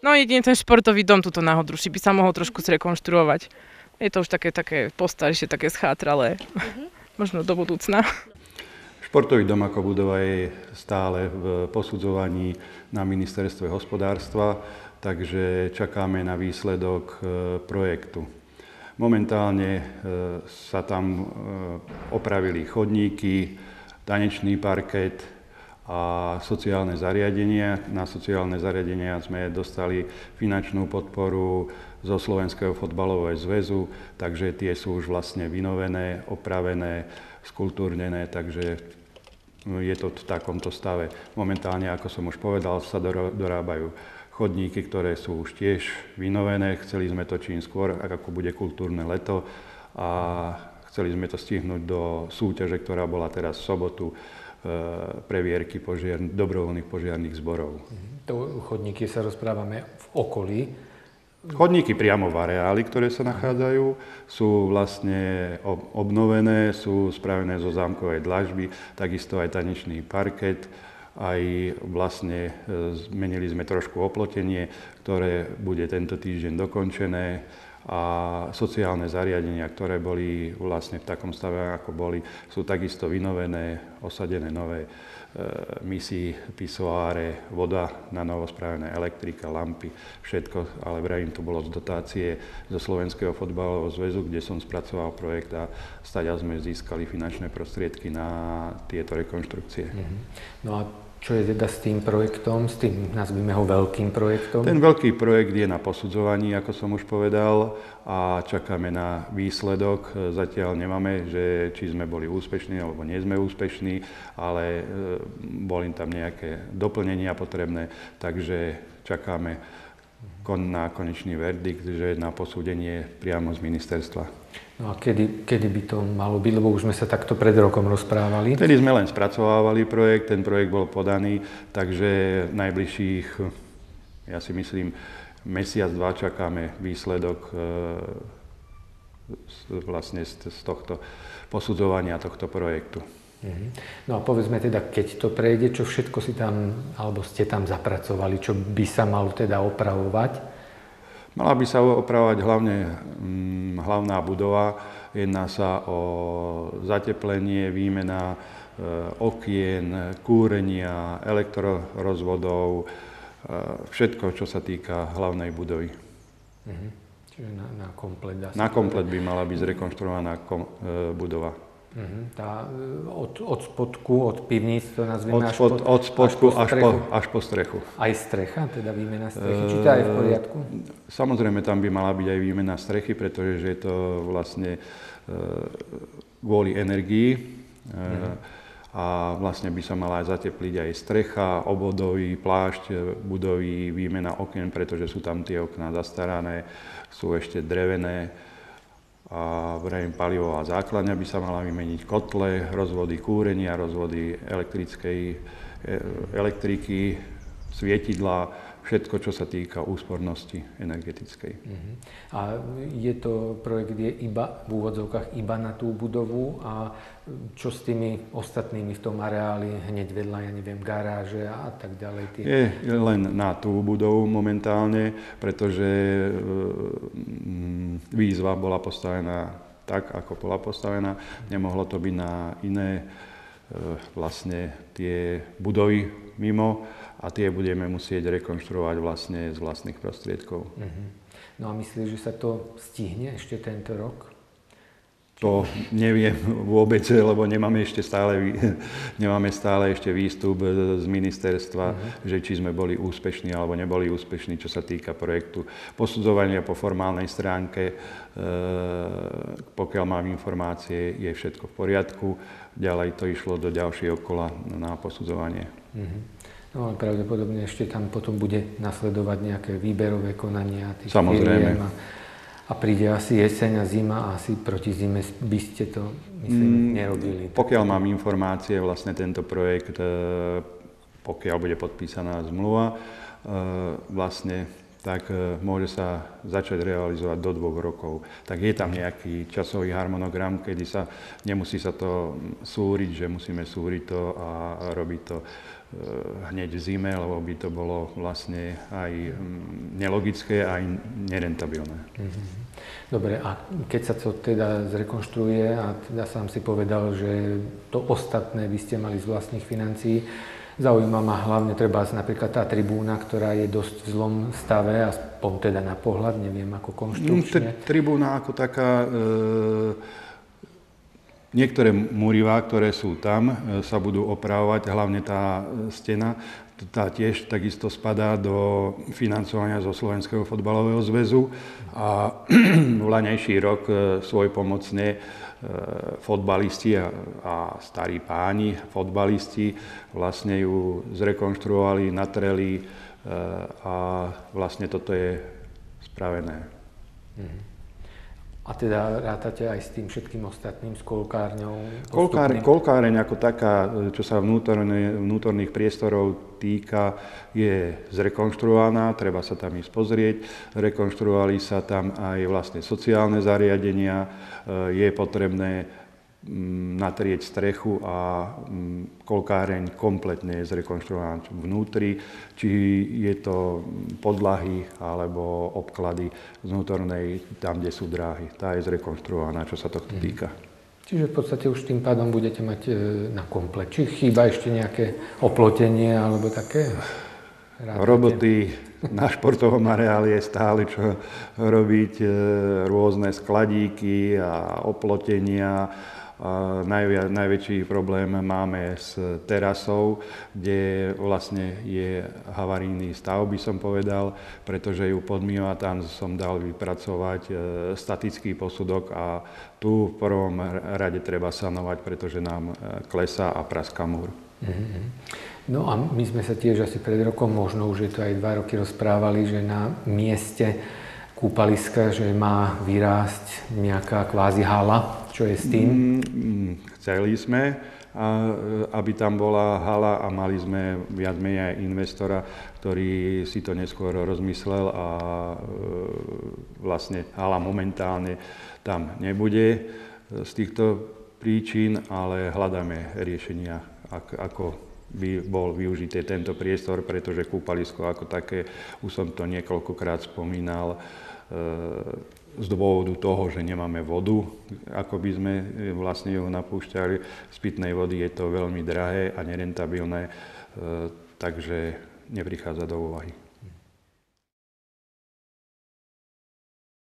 No jedine ten športový dom tuto na Hodruši by sa mohol trošku zrekonštruovať. Je to už také postaršie, také schátralé. Možno do budúcna. Športový dom ako budova je stále v posudzovaní na ministerstve hospodárstva, takže čakáme na výsledok projektu. Momentálne sa tam opravili chodníky, tanečný parket a sociálne zariadenia. Na sociálne zariadenia sme dostali finančnú podporu zo Slovenského fotbalového zväzu, takže tie sú už vlastne vynovené, opravené, skultúrnené, takže je to v takomto stave. Momentálne, ako som už povedal, sa dorábajú chodníky, ktoré sú už tiež vynovené. Chceli sme to čím skôr, ako bude kultúrne leto, a chceli sme to stihnúť do súťaže, ktorá bola teraz v sobotu, previerky dobrovoľných požiarnych zborov. To chodníky sa rozprávame v okolí. Chodníky priamo v areáli, ktoré sa nachádzajú, sú vlastne obnovené, sú spravené zo zámkovej dlažby, takisto aj tanečný parket. Aj vlastne zmenili sme trošku oplotenie, ktoré bude tento týždeň dokončené, a sociálne zariadenia, ktoré boli vlastne v takom stave, ako boli, sú takisto vynovené, osadené nové misy, pisoáre, voda na novo spravené, elektrika, lampy, všetko, ale vravím, to bolo z dotácie zo Slovenského fotbalového zväzu, kde som spracoval projekt a staďa sme získali finančné prostriedky na tieto rekonštrukcie. No a čo je teda s tým projektom, s tým, nazvime ho veľkým projektom? Ten veľký projekt je na posudzovaní, ako som už povedal, a čakáme na výsledok. Zatiaľ nemáme, že či sme boli úspešní, alebo nie sme úspešní, ale boli tam nejaké doplnenia potrebné, takže čakáme na konečný verdikt, že na posúdenie priamo z ministerstva. No a kedy by to malo byť, lebo už sme sa takto pred rokom rozprávali? Vtedy sme len spracovávali projekt, ten projekt bol podaný, takže najbližších, ja si myslím, mesiac, dva čakáme výsledok vlastne z tohto posudzovania tohto projektu. No a povedzme teda, keď to prejde, čo všetko si tam, alebo ste tam zapracovali, čo by sa malo teda opravovať? Mala by sa opravovať hlavne hlavná budova. Jedná sa o zateplenie, výmena okien, kúrenia, elektrorozvodov, všetko, čo sa týka hlavnej budovy. Čiže na komplet dá sa. Na komplet by mala byť zrekonštruovaná budova. Tá od spodku, od pivníc to nazvime od spodku až po strechu. Aj strecha, teda výmena strechy, či to je v poriadku? Samozrejme, tam by mala byť aj výmena strechy, pretože je to vlastne kvôli energii. A vlastne by sa mala aj zatepliť aj strecha, obvodový plášť budovy, výmena okien, pretože sú tam tie okná zastarané, sú ešte drevené. A vrajím, palivová základňa by sa mala vymeniť, kotle, rozvody kúrenia, rozvody elektriky, svietidlá, všetko, čo sa týka úspornosti energetickej. A je to projekt iba v úvodzovkách iba na tú budovu, a čo s tými ostatnými v tom areáli hneď vedľa, ja neviem, garáže a tak ďalej? Je len na tú budovu momentálne, pretože výzva bola postavená tak, ako bola postavená. Nemohlo to byť na iné vlastne tie budovy mimo, a tie budeme musieť rekonštruovať vlastne z vlastných prostriedkov. No a myslíš, že sa to stihne ešte tento rok? To neviem vôbec, lebo nemáme stále ešte výstup z ministerstva, že či sme boli úspešní alebo neboli úspešní, čo sa týka projektu. Posudzovania po formálnej stránke, pokiaľ mám informácie, je všetko v poriadku. Ďalej to išlo do ďalšieho kola na posudzovanie. No ale pravdepodobne ešte tam potom bude nasledovať nejaké výberové konania tých firiem. A príde asi jeseň a zima, a asi proti zime by ste to, myslím, nerobili. Pokiaľ mám informácie, vlastne tento projekt, pokiaľ bude podpísaná zmluva, vlastne tak môže sa začať realizovať do 2 rokov. Tak je tam nejaký časový harmonogram, kedy nemusí sa to súriť, že musíme súriť to a robiť to hneď v zime, lebo by to bolo vlastne aj nelogické, aj nerentabilné. Dobre, a keď sa to teda zrekonštruuje a teda sám si povedal, že to ostatné by ste mali z vlastných financií, zaujíma ma hlavne napríklad tá tribúna, ktorá je dosť v zlom stave, aspoň teda na pohľad, neviem ako konštrukčne. Tribúna ako taká, niektoré múrivá, ktoré sú tam, sa budú opravovať, hlavne tá stena, tá tiež takisto spadá do financovania zo Slovenského fotbalového zväzu a v laňajší rok svojpomocne fotbalisti a starí páni fotbalisti vlastne ju zrekonštruovali, natreli a vlastne toto je spravené. A teda rátate aj s tým všetkým ostatným, s kolkárňou? Kolkáreň ako taká, čo sa vnútorných priestorov týka, je zrekonštruovaná, treba sa tam ísť pozrieť. Rekonštruovali sa tam aj vlastne sociálne zariadenia, je potrebné natrieť strechu a kolkáreň kompletne je zrekonštruovaná vnútri, či je to podlahy alebo obklady z vnútornej, tam, kde sú dráhy. Tá je zrekonštruovaná, čo sa tohto týka. Čiže v podstate už tým pádom budete mať na komplet. Či chýba ešte nejaké oplotenie alebo také? Roboty na športovom areáli je stále čo robiť, rôzne skladíky a oplotenia. Najväčší problém máme s terasou, kde vlastne je havarijný stav, by som povedal, pretože ju podmýva, tam som dal vypracovať statický posudok a tu v prvom rade treba sanovať, pretože nám klesá a praská múr. No a my sme sa tiež asi pred rokom, možno už je to aj 2 roky, rozprávali, že na mieste kúpaliska, že má vyrásť nejaká kvázi hala. Čo je s tým? Chceli sme, aby tam bola hala a mali sme viac menej aj investora, ktorý si to neskôr rozmyslel a vlastne hala momentálne tam nebude z týchto príčin, ale hľadáme riešenia, ako by bol využitý tento priestor, pretože kúpalisko ako také, už som to niekoľkokrát spomínal, z dôvodu toho, že nemáme vodu, ako by sme vlastne ju napúšťali. Z pitnej vody je to veľmi drahé a nerentabilné, takže neprichádza do úvahy.